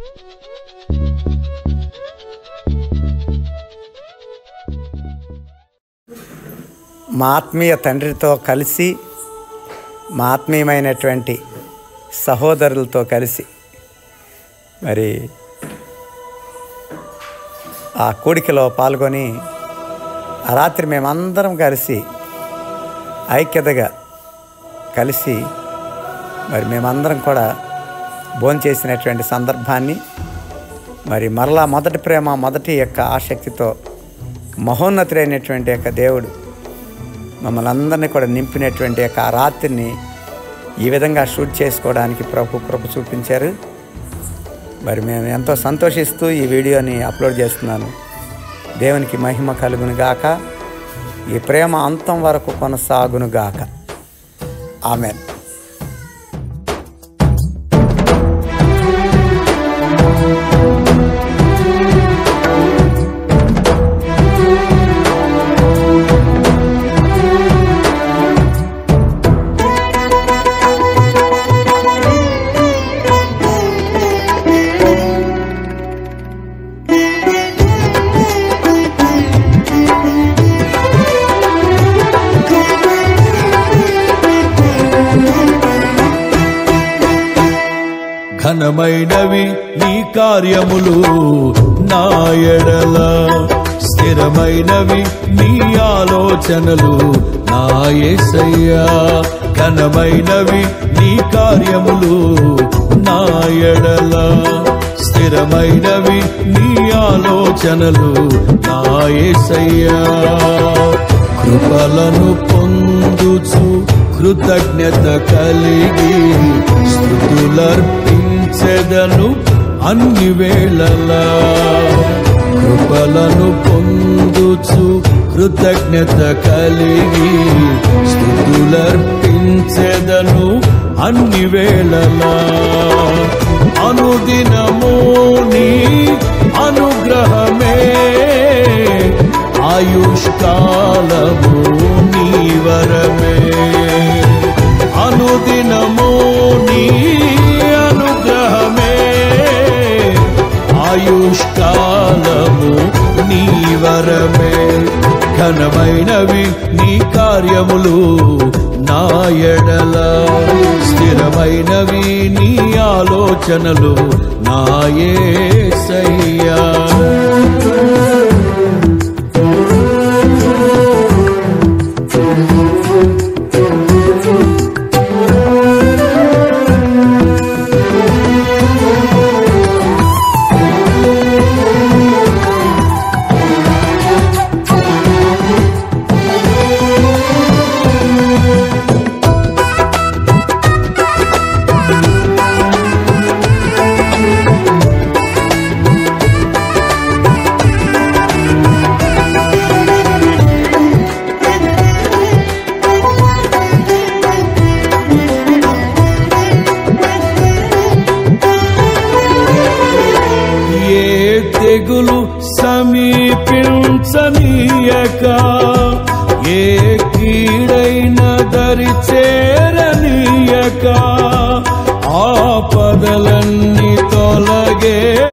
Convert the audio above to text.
మా ఆత్మీయ తండ్రితో కలిసి, మా ఆత్మీయమైనటువంటి సహోదరులతో కలిసి మరి ఆ కూడికలో పాల్గొని ఆ రాత్రి మేమందరం కలిసి ఐక్యతగా కలిసి మరి మేమందరం కూడా భోంచేసినటువంటి సందర్భాన్ని మరి మరలా మొదటి ప్రేమ, మొదటి యొక్క ఆసక్తితో మహోన్నతుడైనటువంటి యొక్క దేవుడు మమ్మల్ని అందరినీ కూడా నింపినటువంటి యొక్క ఆ రాత్రిని ఈ విధంగా షూట్ చేసుకోవడానికి ప్రభు కృప చూపించారు. మరి మేము ఎంతో సంతోషిస్తూ ఈ వీడియోని అప్లోడ్ చేస్తున్నాను. దేవునికి మహిమ కలుగును గాక. ఈ ప్రేమ అంతం వరకు కొనసాగును గాక. ఆమేన్. ఘనమైనవి నీ కార్యములు నా ఎడల, స్థిరమైనవి నీ ఆలోచనలు నా యేసయ్యా. ఘనమైనవి నీ కార్యములు నా ఎడల, స్థిరమైనవి నీ ఆలోచనలు నా యేసయ్యా. కృపలను పొందుచు కృతజ్ఞత కలిగి స్తుతులర్పించెదను అన్ని వేళలా. కృపలను పొందుచు కృతజ్ఞత కలిగి స్తుతులర్పించెదను అన్ని వేళలా. అనుదినము నీ అనుగ్రహమే, ఆయుష్కాలము నీ వరమే. అనుదినము నీ అనుగ్రహమే, ఆయుష్కాలము నీ వరమే. ఘనమైనవి నీ కార్యములు నా ఎడల, స్థిరమైనవి నీ ఆలోచనలు నా యేసయ్యా. తెగులు సమీపించనీయక, ఏ కీడైన దరి చేరనీయక, ఆపదలన్నీ